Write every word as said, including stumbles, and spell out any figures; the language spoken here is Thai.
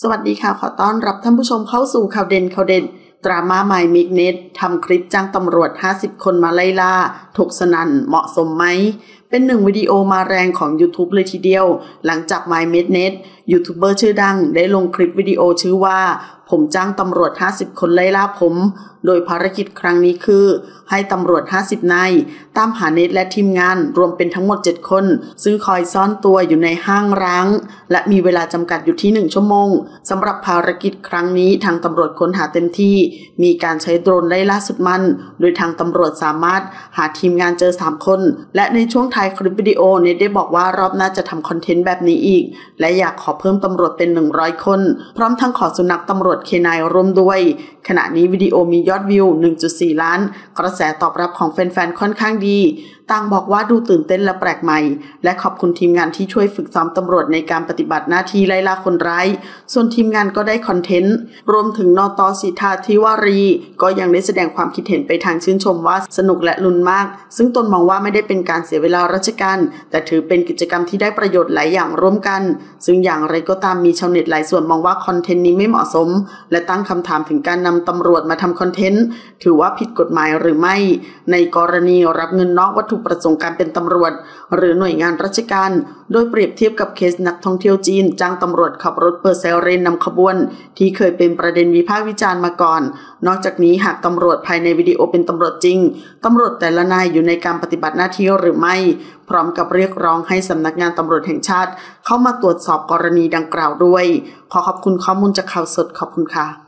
สวัสดีค่ะขอต้อนรับท่านผู้ชมเข้าสู่ข่าวเด่นข่าวเด่นดราม่าไมค์มิกเน็ตทำคลิปจ้างตำรวจห้าสิบคนมาไล่ล่าถกสนั่นเหมาะสมไหมเป็นหนึ่งวิดีโอมาแรงของ YouTube เลยทีเดียวหลังจาก My Midnet ยูทูบเบอร์ชื่อดังได้ลงคลิปวิดีโอชื่อว่าผมจ้างตำรวจห้าสิบคนไล่ล่าผมโดยภารกิจครั้งนี้คือให้ตำรวจห้าสิบนายตามหาเน็ตและทีมงานรวมเป็นทั้งหมดเจ็ดคนซึ่งคอยซ่อนตัวอยู่ในห้างร้างและมีเวลาจำกัดอยู่ที่หนึ่งชั่วโมงสำหรับภารกิจครั้งนี้ทางตำรวจค้นหาเต็มที่มีการใช้โดรนไล่ล่าสุดมันโดยทางตำรวจสามารถหาทีมงานเจอสามคนและในช่วงท้ายคลิปวิดีโอเน็ตได้บอกว่ารอบหน้าจะทำคอนเทนต์แบบนี้อีกและอยากขอเพิ่มตำรวจเป็นหนึ่งร้อยคนพร้อมทั้งขอสุนัขตำรวจเคนายร่วมด้วยขณะนี้วิดีโอมียอดวิว หนึ่งจุดสี่ ล้านกระแสตอบรับของแฟนๆค่อนข้างดีต่างบอกว่าดูตื่นเต้นและแปลกใหม่และขอบคุณทีมงานที่ช่วยฝึกซ้อมตำรวจในการปฏิบัติหน้าที่ไล่ล่าคนร้ายส่วนทีมงานก็ได้คอนเทนต์รวมถึงนต.สิทธาธิวารีก็ยังได้แสดงความคิดเห็นไปทางชื่นชมว่าสนุกและลุ้นมากซึ่งตนมองว่าไม่ได้เป็นการเสียเวลาราชการแต่ถือเป็นกิจกรรมที่ได้ประโยชน์หลายอย่างร่วมกันซึ่งอย่างไรก็ตามมีชาวเน็ตหลายส่วนมองว่าคอนเทนต์นี้ไม่เหมาะสมและตั้งคำถามถึงการนำตำรวจมาทำคอนเทนต์ถือว่าผิดกฎหมายหรือไม่ในกรณีรับเงินนอกวัตถุประสงค์การเป็นตำรวจหรือหน่วยงานราชการโดยเปรียบเทียบกับเคสนักท่องเที่ยวจีนจ้างตำรวจขับรถเปิดไซเรนนำขบวนที่เคยเป็นประเด็นวิพากษ์วิจารณ์มาก่อนนอกจากนี้หากตำรวจภายในวิดีโอเป็นตำรวจจริงตำรวจแต่ละนายอยู่ในการปฏิบัติหน้าที่หรือไม่พร้อมกับเรียกร้องให้สำนักงานตำรวจแห่งชาติเข้ามาตรวจสอบกรณีดังกล่าวด้วยขอขอบคุณข้อมูลจากข่าวสดขอบคุณค่ะ